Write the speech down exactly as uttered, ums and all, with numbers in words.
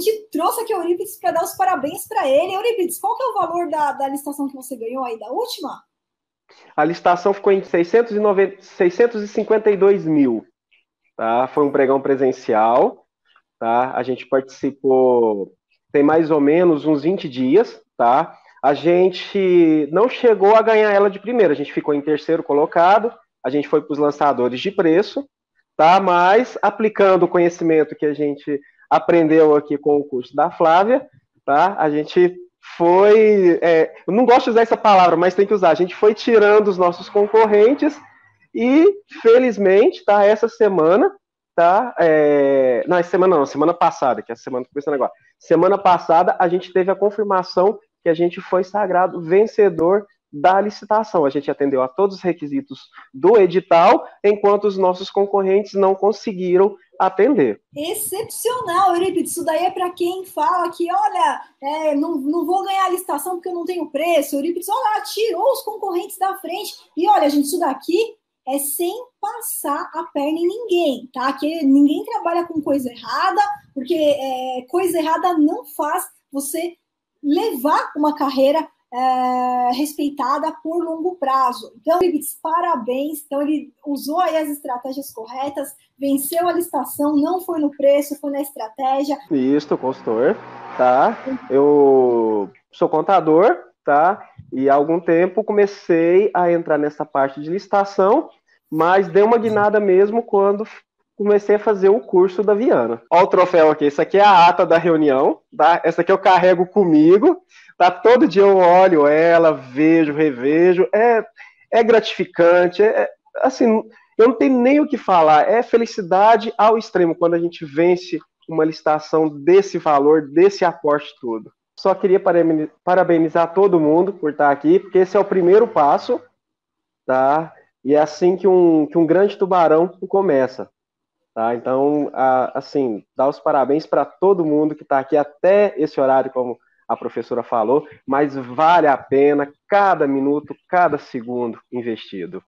gente trouxe aqui o Eurípides para dar os parabéns para ele. Eurípides, qual que é o valor da, da licitação que você ganhou aí, da última? A licitação ficou em seiscentos e noventa, seiscentos e cinquenta e dois mil, tá? Foi um pregão presencial, tá? A gente participou, tem mais ou menos uns vinte dias, tá? A gente não chegou a ganhar ela de primeira, a gente ficou em terceiro colocado, a gente foi para os lançadores de preço, tá? Mas aplicando o conhecimento que a gente aprendeu aqui com o curso da Flávia, tá? A gente foi, é, eu não gosto de usar essa palavra, mas tem que usar, a gente foi tirando os nossos concorrentes e, felizmente, tá, essa semana, tá, é, não, essa semana não, semana passada, que é a semana que começando agora, semana passada a gente teve a confirmação que a gente foi sagrado vencedor da licitação. A gente atendeu a todos os requisitos do edital, enquanto os nossos concorrentes não conseguiram atender. Excepcional, Eurípides. Isso daí é para quem fala que, olha, é, não, não vou ganhar a licitação porque eu não tenho preço. Eurípides, olha lá, tirou os concorrentes da frente. E olha, gente, isso daqui é sem passar a perna em ninguém, tá? Que ninguém trabalha com coisa errada, porque é, coisa errada não faz você levar uma carreira é, respeitada por longo prazo. Então, Eurípides, parabéns. Então, ele usou aí as estratégias corretas, venceu a licitação, não foi no preço, foi na estratégia. Isso, consultor, tá? Eu sou contador, tá? E há algum tempo comecei a entrar nessa parte de licitação, mas dei uma guinada mesmo quando comecei a fazer o curso da Viana. Olha o troféu aqui, isso aqui é a ata da reunião, tá? Essa aqui eu carrego comigo, tá? Todo dia eu olho ela, vejo, revejo, é, é gratificante, é, assim, eu não tenho nem o que falar, é felicidade ao extremo quando a gente vence uma licitação desse valor, desse aporte todo. Só queria parabenizar todo mundo por estar aqui, porque esse é o primeiro passo, tá? E é assim que um, que um grande tubarão começa. Tá? Então, a, assim, dar os parabéns para todo mundo que está aqui até esse horário, como a professora falou, mas vale a pena cada minuto, cada segundo investido.